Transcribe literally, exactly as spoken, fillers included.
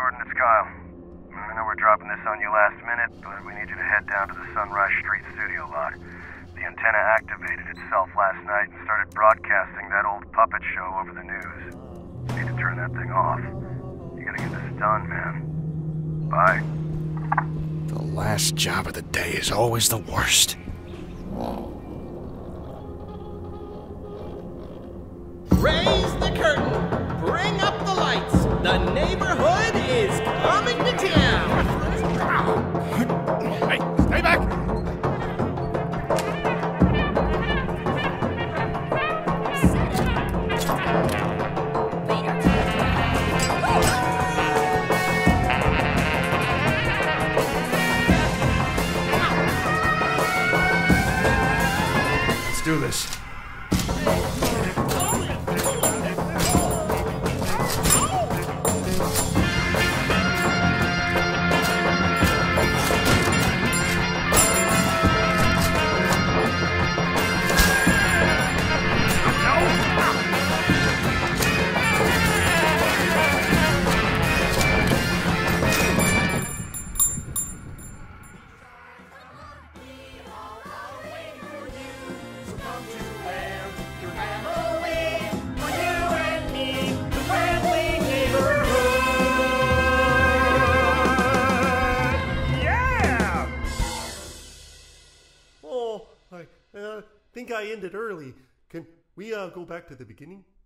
Jordan, it's Kyle. I know we're dropping this on you last minute, but we need you to head down to the Sunrise Street studio lot. The antenna activated itself last night and started broadcasting that old puppet show over the news. You need to turn that thing off. You gotta get this done, man. Bye. The last job of the day is always the worst. Raise the curtain. Bring up the lights. The neighborhood is coming to town. Hey, stay back! Let's do this. I uh, think I ended early. Can we uh, go back to the beginning?